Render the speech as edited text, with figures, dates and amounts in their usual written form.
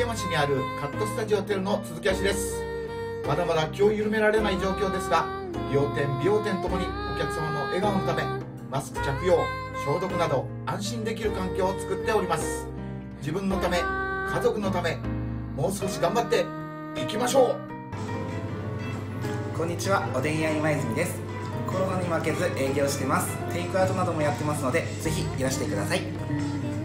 山市にあるカットスタジオテルの鈴木足です。まだまだ気を緩められない状況ですが、理容店美容店ともにお客様の笑顔のためマスク着用、消毒など安心できる環境を作っております。自分のため、家族のため、もう少し頑張っていきましょう。こんにちは、おでん屋今泉です。コロナに負けず営業してます。テイクアウトなどもやってますので、ぜひいらしてください。